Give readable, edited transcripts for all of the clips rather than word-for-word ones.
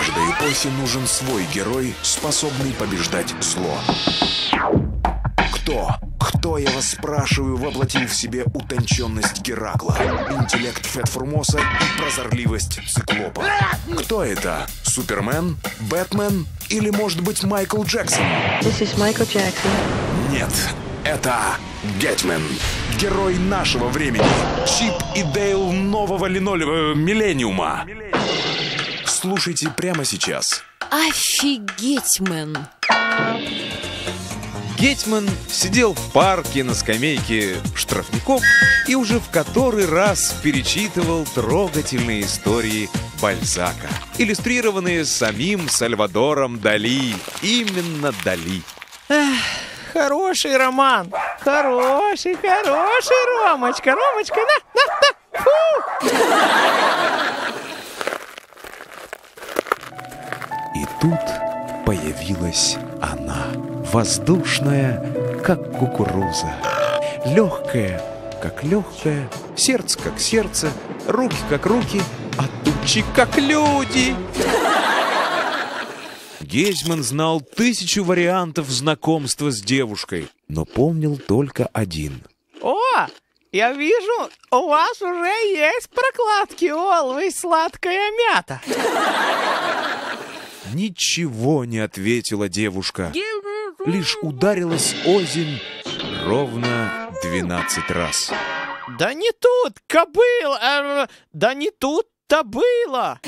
Каждой эпохе нужен свой герой, способный побеждать зло. Кто, я вас спрашиваю, воплотил в себе утонченность Геракла, интеллект Фет-Формоса и прозорливость Циклопа? Кто это? Супермен? Бэтмен? Или, может быть, Майкл Джексон? This is Michael Jackson. Нет, это Гетмен, герой нашего времени, Чип и Дейл нового миллениума. Слушайте прямо сейчас. Офигеть, мэн! Гетман сидел в парке на скамейке штрафников и уже в который раз перечитывал трогательные истории Бальзака, иллюстрированные самим Сальвадором Дали. Именно Дали. Хороший роман. Хороший, Ромочка. На. Фу. И тут появилась она. Воздушная, как кукуруза. Легкая, как легкая. Сердце, как сердце. Руки, как руки. А тучи, как люди. Гетман знал 1000 вариантов знакомства с девушкой, но помнил только один. О, я вижу, у вас уже есть прокладки Always сладкая мята. Ничего не ответила девушка. Лишь ударилась озимь ровно 12 раз. Да не тут, кобыла, да не тут-то было.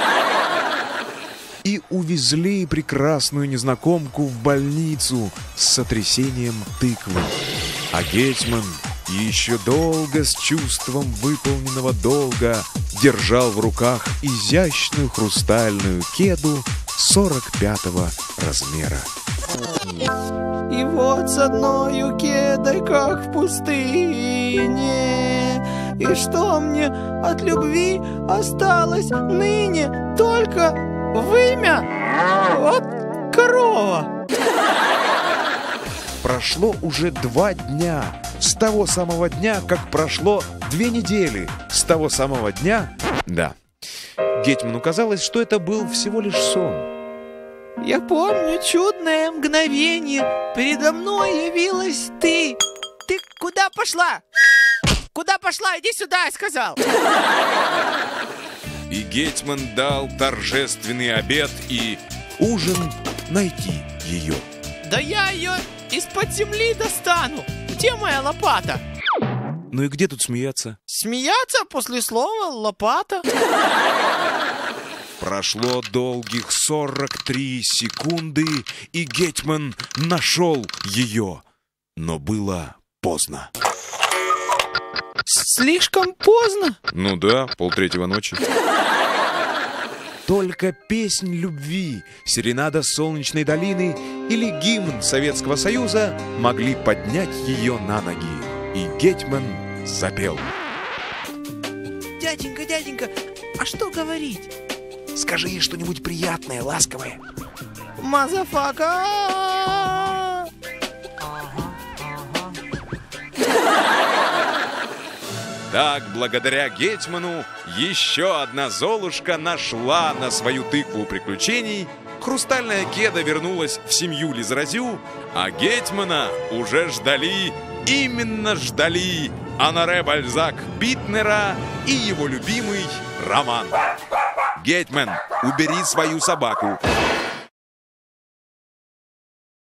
И увезли прекрасную незнакомку в больницу с сотрясением тыквы. А Гетман еще долго с чувством выполненного долга держал в руках изящную хрустальную кеду 45-го размера. И вот с одною кедой, как в пустыне. И что мне от любви осталось ныне? Только вымя от корова. Прошло уже 2 дня. С того самого дня, как прошло 2 недели. С того самого дня... Да. Гетману казалось, что это был всего лишь сон. Я помню чудное мгновение. Передо мной явилась ты. Ты куда пошла? Куда пошла? Иди сюда, я сказал. И Гетман дал торжественный обет и ужин найти ее. Да я ее из-под земли достану. Где моя лопата? Ну и где тут смеяться? Смеяться после слова лопата. Прошло долгих 43 секунды, и Гетман нашел ее. Но было поздно. Слишком поздно? Ну да, 2:30 ночи. Только песнь любви, серенада солнечной долины или гимн Советского Союза могли поднять ее на ноги. И Гетман запел. Дяденька, а что говорить? Скажи ей что-нибудь приятное, ласковое. Мазафака! Так, благодаря Гетману, еще одна Золушка нашла на свою тыкву приключений, хрустальная кеда вернулась в семью Лизразю, а Гетмана уже ждали, именно ждали, Оноре Бальзак Битнера и его любимый Роман. Гетман, убери свою собаку.